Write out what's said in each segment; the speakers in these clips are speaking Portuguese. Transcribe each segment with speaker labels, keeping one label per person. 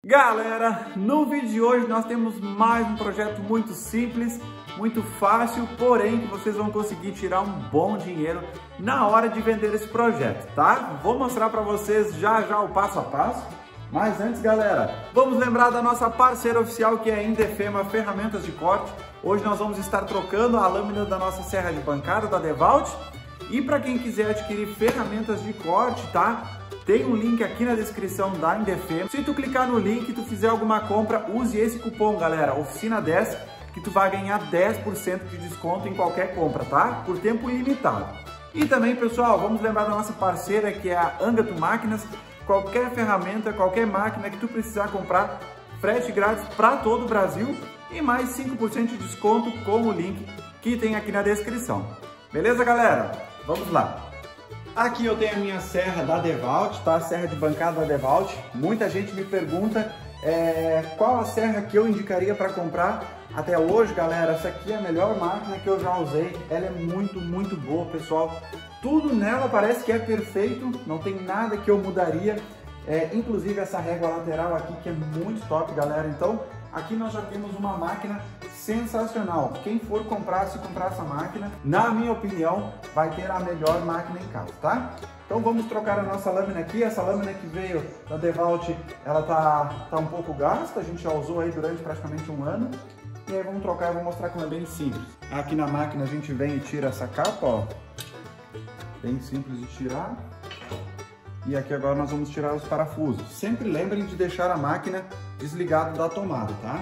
Speaker 1: Galera, no vídeo de hoje nós temos mais um projeto muito simples, muito fácil, porém que vocês vão conseguir tirar um bom dinheiro na hora de vender esse projeto, tá? Vou mostrar para vocês já o passo a passo, mas antes, galera, vamos lembrar da nossa parceira oficial que é a Indefema Ferramentas de Corte. Hoje nós vamos estar trocando a lâmina da nossa serra de bancada da DeWalt, e para quem quiser adquirir ferramentas de corte, tá? Tem um link aqui na descrição da Indefema. Se tu clicar no link e tu fizer alguma compra, use esse cupom, galera, Oficina10, que tu vai ganhar 10% de desconto em qualquer compra, tá? Por tempo limitado. E também, pessoal, vamos lembrar da nossa parceira, que é a Angato Máquinas. Qualquer ferramenta, qualquer máquina que tu precisar comprar, frete grátis para todo o Brasil e mais 5% de desconto com o link que tem aqui na descrição. Beleza, galera? Vamos lá! Aqui eu tenho a minha serra da DeWalt, tá? A serra de bancada da DeWalt. Muita gente me pergunta qual a serra que eu indicaria para comprar. Até hoje, galera, essa aqui é a melhor máquina que eu já usei. Ela é muito boa, pessoal. Tudo nela parece que é perfeito, não tem nada que eu mudaria. Inclusive essa régua lateral aqui, que é muito top, galera. Então, aqui nós já temos uma máquina sensacional. Quem for comprar, se comprar essa máquina, na minha opinião, vai ter a melhor máquina em casa, tá? Então vamos trocar a nossa lâmina aqui. Essa lâmina que veio da DeWalt, ela tá um pouco gasta, a gente já usou aí durante praticamente um ano. E aí vamos trocar, eu vou mostrar como é bem simples. Aqui na máquina a gente vem e tira essa capa, ó. Bem simples de tirar. E aqui agora nós vamos tirar os parafusos. Sempre lembrem de deixar a máquina desligada da tomada, tá?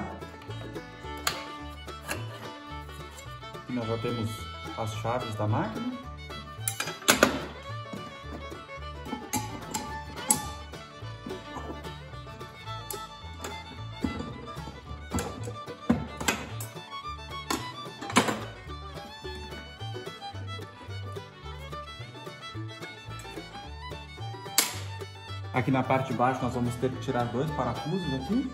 Speaker 1: Aqui nós já temos as chaves da máquina. Aqui na parte de baixo nós vamos ter que tirar dois parafusos aqui.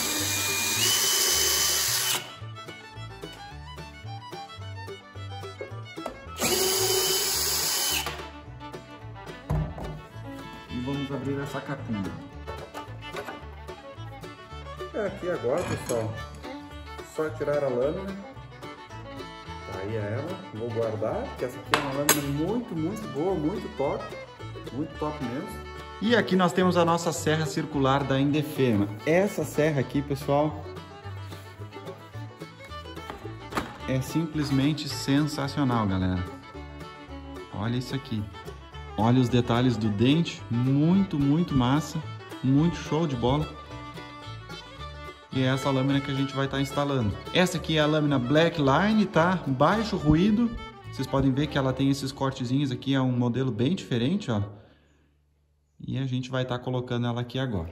Speaker 1: E vamos abrir essa capinha. Aqui agora, pessoal, só tirar a lâmina. Tá aí ela. Vou guardar, porque essa aqui é uma lâmina muito boa, muito top mesmo. E aqui nós temos a nossa serra circular da Indefema. Essa serra aqui, pessoal, é simplesmente sensacional, galera. Olha isso aqui. Olha os detalhes do dente, muito massa, muito show de bola. E é essa lâmina que a gente vai estar instalando. Essa aqui é a lâmina Black Line, tá? Baixo ruído. Vocês podem ver que ela tem esses cortezinhos aqui, é um modelo bem diferente, ó. E a gente vai estar colocando ela aqui agora.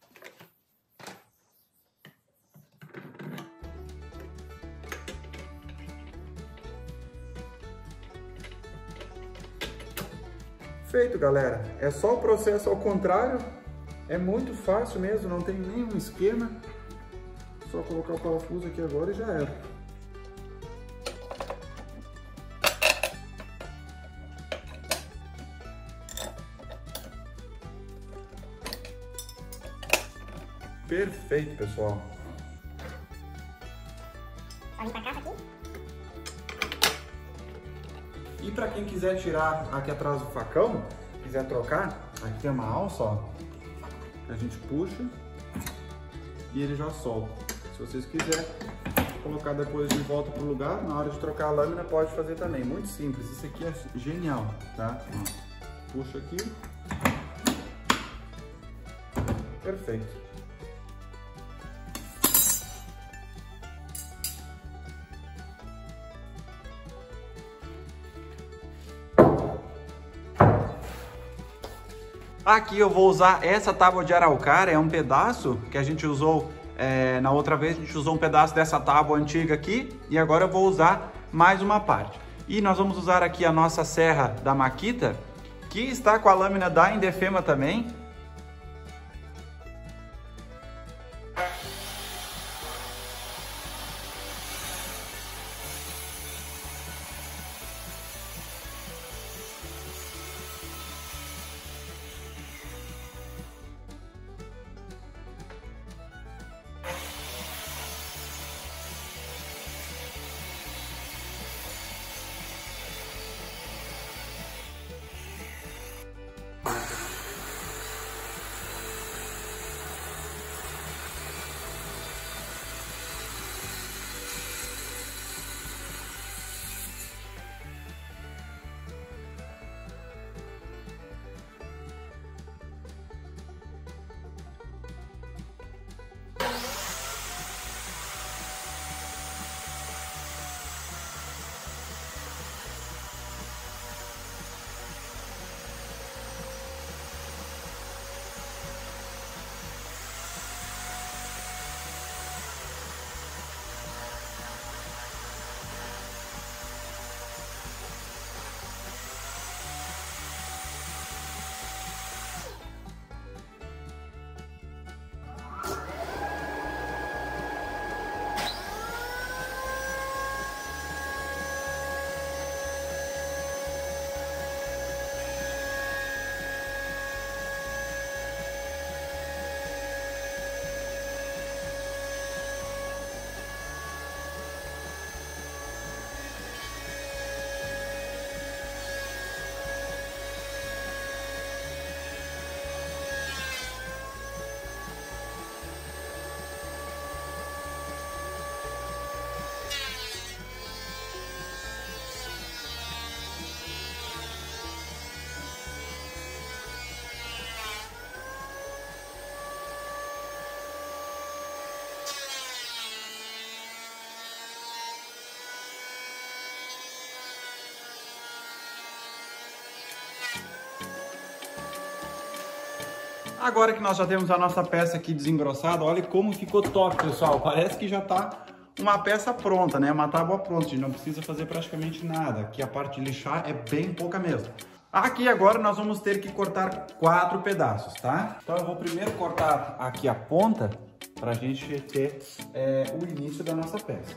Speaker 1: Feito, galera. É só o processo ao contrário. É muito fácil mesmo, não tem nenhum esquema. Só colocar o parafuso aqui agora e já era. Perfeito, pessoal.
Speaker 2: Só limpa a capa aqui.
Speaker 1: E para quem quiser tirar aqui atrás do facão, quiser trocar, aqui tem uma alça, ó, que a gente puxa e ele já solta. Se vocês quiserem colocar depois de volta pro lugar, na hora de trocar a lâmina pode fazer também. Muito simples, isso aqui é genial, tá? Ó, puxa aqui. Perfeito. Aqui eu vou usar essa tábua de araucária, é um pedaço que a gente usou na outra vez, a gente usou um pedaço dessa tábua antiga aqui e agora eu vou usar mais uma parte. E nós vamos usar aqui a nossa serra da Makita, que está com a lâmina da Indefema também. Agora que nós já temos a nossa peça aqui desengrossada, olha como ficou top, pessoal. Parece que já tá uma peça pronta, né? Uma tábua pronta, a gente não precisa fazer praticamente nada. Aqui a parte de lixar é bem pouca mesmo. Aqui agora nós vamos ter que cortar 4 pedaços, tá? Então eu vou primeiro cortar aqui a ponta pra gente ter o início da nossa peça.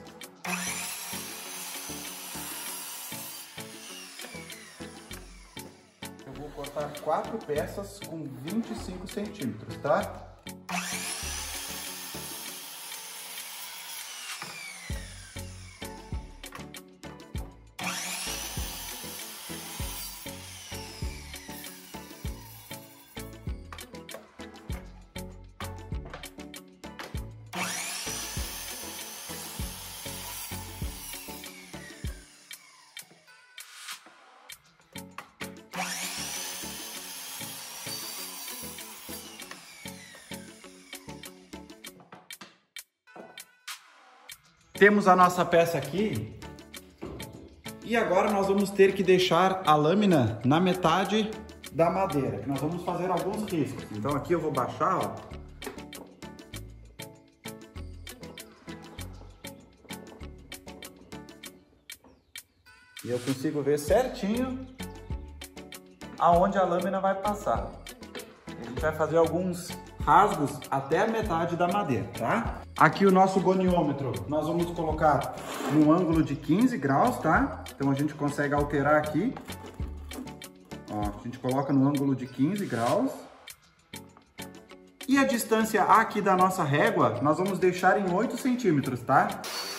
Speaker 1: Eu vou cortar 4 peças com 25 centímetros, tá? Temos a nossa peça aqui e agora nós vamos ter que deixar a lâmina na metade da madeira, que nós vamos fazer alguns riscos. Então aqui eu vou baixar, ó. E eu consigo ver certinho aonde a lâmina vai passar. A gente vai fazer alguns rasgos até a metade da madeira, tá? Aqui o nosso goniômetro, nós vamos colocar no ângulo de 15 graus, tá? Então a gente consegue alterar aqui. Ó, a gente coloca no ângulo de 15 graus. E a distância aqui da nossa régua, nós vamos deixar em 8 centímetros, tá?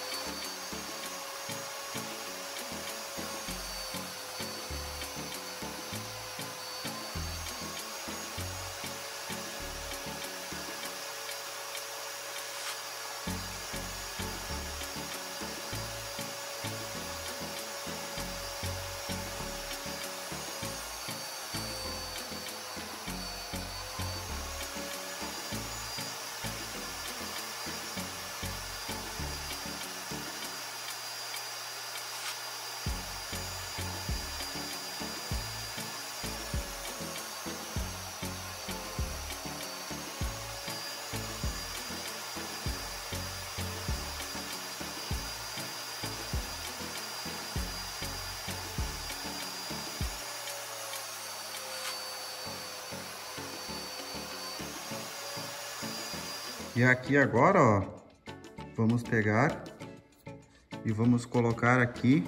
Speaker 1: E aqui agora, ó, vamos pegar e vamos colocar aqui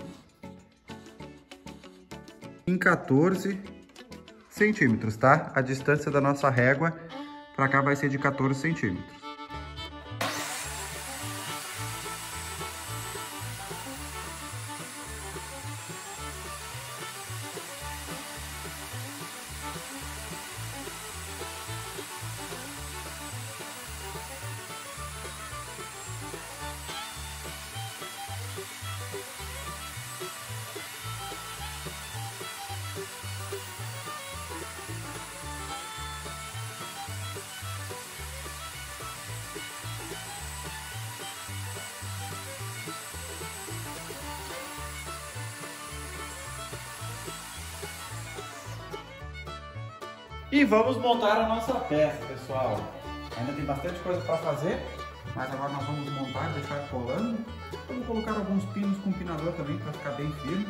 Speaker 1: em 14 centímetros, tá? A distância da nossa régua para cá vai ser de 14 centímetros. E vamos montar a nossa peça, pessoal. Ainda tem bastante coisa para fazer, mas agora nós vamos montar, deixar colando. Vamos colocar alguns pinos com pinador também para ficar bem firme.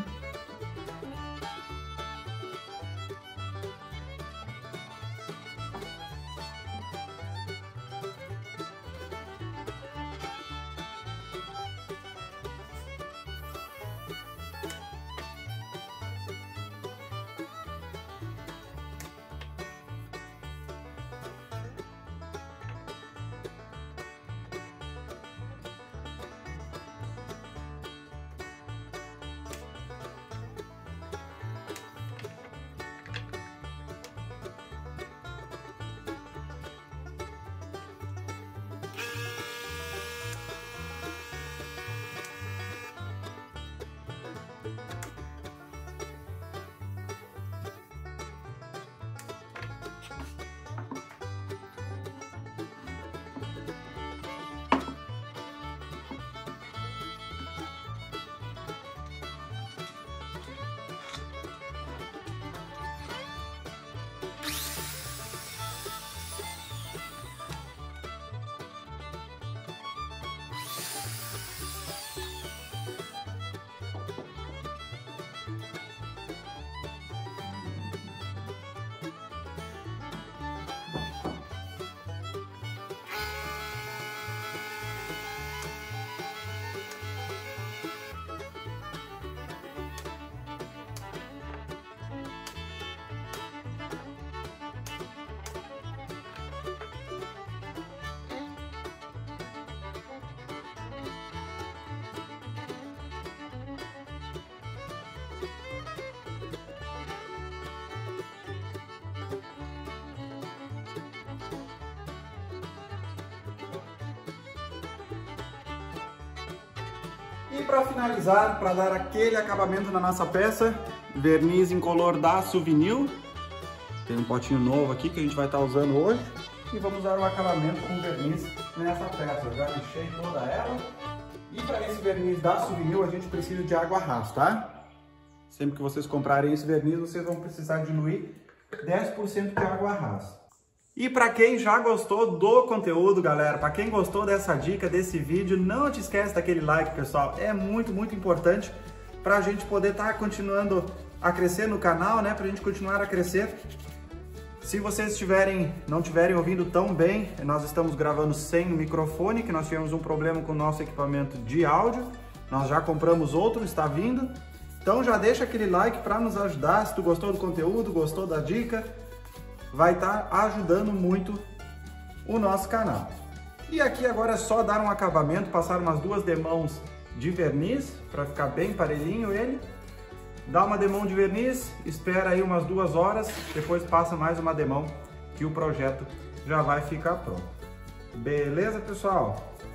Speaker 1: E para finalizar, para dar aquele acabamento na nossa peça, verniz incolor da Suvinil. Tem um potinho novo aqui que a gente vai estar usando hoje. E vamos dar o acabamento com verniz nessa peça. Eu já lixei toda ela. E para esse verniz da Suvinil, a gente precisa de água ras, tá? Sempre que vocês comprarem esse verniz, vocês vão precisar diluir 10% de água ras. E para quem já gostou do conteúdo, galera, para quem gostou dessa dica, desse vídeo, não te esquece daquele like, pessoal. É muito importante para a gente poder estar continuando a crescer no canal, né? Para a gente continuar a crescer. Se vocês não estiverem ouvindo tão bem, nós estamos gravando sem microfone, que nós tivemos um problema com o nosso equipamento de áudio. Nós já compramos outro, está vindo. Então já deixa aquele like para nos ajudar. Se tu gostou do conteúdo, gostou da dica, vai estar ajudando muito o nosso canal. E aqui agora é só dar um acabamento, passar umas 2 demãos de verniz para ficar bem parelhinho ele. Dá uma demão de verniz, espera aí umas 2 horas, depois passa mais uma demão que o projeto já vai ficar pronto. Beleza, pessoal?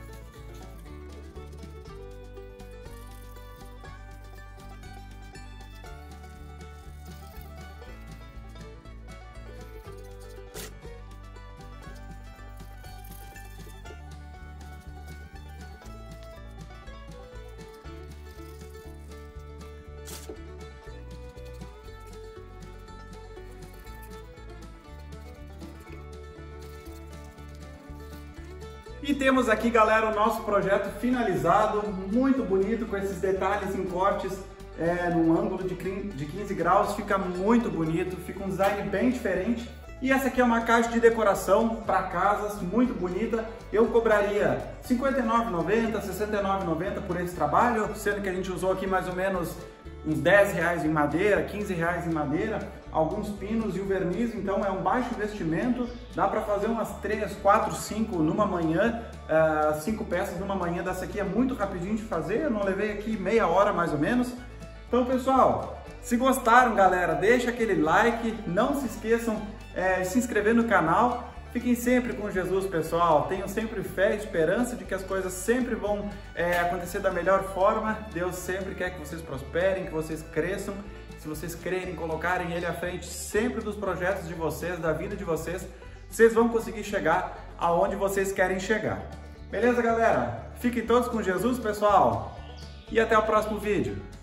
Speaker 1: E temos aqui, galera, o nosso projeto finalizado, muito bonito, com esses detalhes em cortes num ângulo de 15 graus, fica muito bonito, fica um design bem diferente. E essa aqui é uma caixa de decoração para casas, muito bonita. Eu cobraria R$ 59,90, R$ 69,90 por esse trabalho, sendo que a gente usou aqui mais ou menos uns R$10 em madeira, R$15 em madeira, alguns pinos e o verniz, então é um baixo investimento, dá para fazer umas 3, 4, 5 numa manhã, 5 peças numa manhã. Dessa aqui é muito rapidinho de fazer, eu não levei aqui meia hora mais ou menos. Então, pessoal, se gostaram, galera, deixa aquele like, não se esqueçam de se inscrever no canal. Fiquem sempre com Jesus, pessoal. Tenham sempre fé e esperança de que as coisas sempre vão acontecer da melhor forma. Deus sempre quer que vocês prosperem, que vocês cresçam. Se vocês crerem, colocarem Ele à frente sempre dos projetos de vocês, da vida de vocês, vocês vão conseguir chegar aonde vocês querem chegar. Beleza, galera? Fiquem todos com Jesus, pessoal. E até o próximo vídeo.